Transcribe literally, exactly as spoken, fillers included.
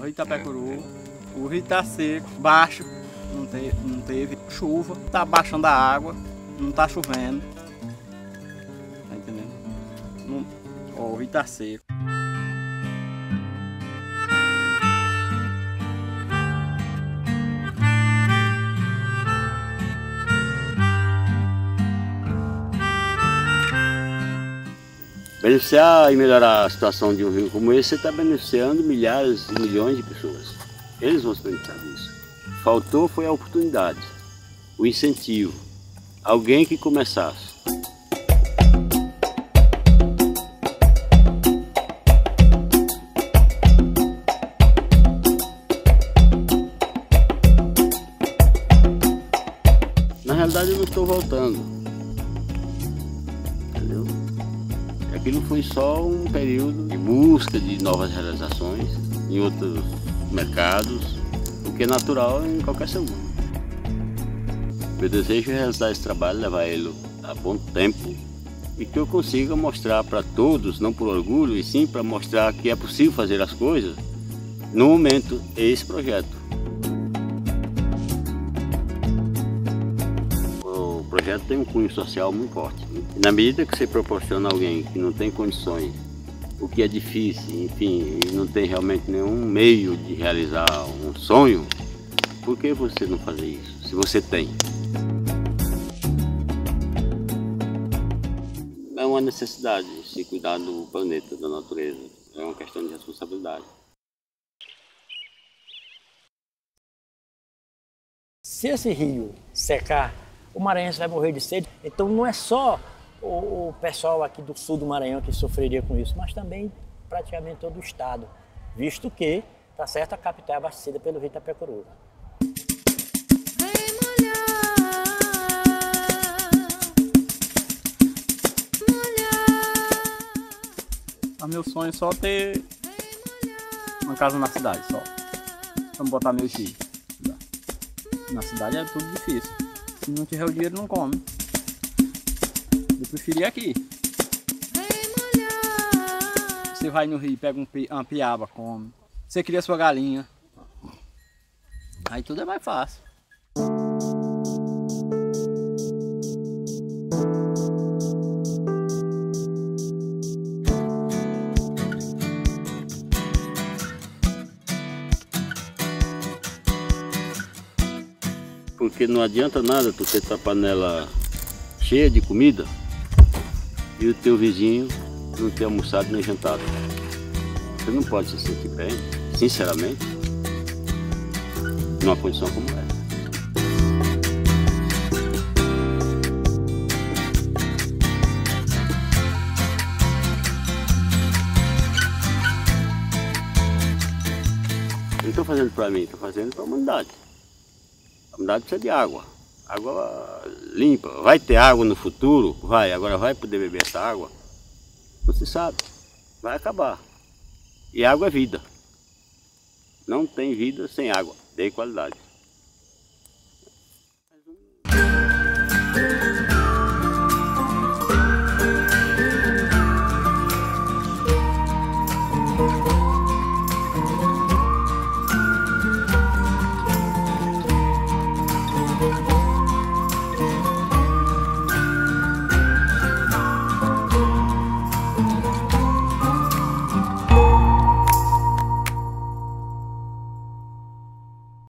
Rio Itapecuru, o rio está seco, baixo, não teve, não teve chuva, está baixando a água, não está chovendo. Tá entendendo? Não, ó, o rio está seco. Beneficiar e melhorar a situação de um rio como esse, você está beneficiando milhares e milhões de pessoas. Eles vão se beneficiar disso. Faltou foi a oportunidade, o incentivo, alguém que começasse. Na realidade eu não estou voltando, entendeu? Aquilo foi só um período de busca de novas realizações em outros mercados, o que é natural em qualquer ser humano. Meu desejo é realizar esse trabalho, levar ele a bom tempo e que eu consiga mostrar para todos, não por orgulho, e sim para mostrar que é possível fazer as coisas. No momento, esse projeto. O projeto tem um cunho social muito forte. E na medida que você proporciona a alguém que não tem condições, o que é difícil, enfim, e não tem realmente nenhum meio de realizar um sonho, por que você não fazer isso, se você tem? É uma necessidade se cuidar do planeta, da natureza, é uma questão de responsabilidade. Se esse rio secar, o maranhense vai morrer de sede. Então não é só o, o pessoal aqui do sul do Maranhão que sofreria com isso, mas também praticamente todo o estado, visto que, tá certo, a capital é abastecida pelo rio Itapecuru. O meu sonho é só ter uma casa na cidade, só. Vamos botar meus filhos. Na cidade é tudo difícil. Se não tiver o dinheiro, não come. Eu preferi aqui. Você vai no rio, pega um pi, uma piaba, come. Você cria sua galinha. Aí tudo é mais fácil. Porque não adianta nada tu ter tua panela cheia de comida e o teu vizinho não ter almoçado nem jantado. Você não pode se sentir bem, sinceramente, numa condição como essa. Eu não estou fazendo para mim, estou fazendo para a humanidade. A humanidade precisa de água, água limpa. Vai ter água no futuro? Vai, agora vai poder beber essa água? Não se sabe, vai acabar. E água é vida. Não tem vida sem água de qualidade.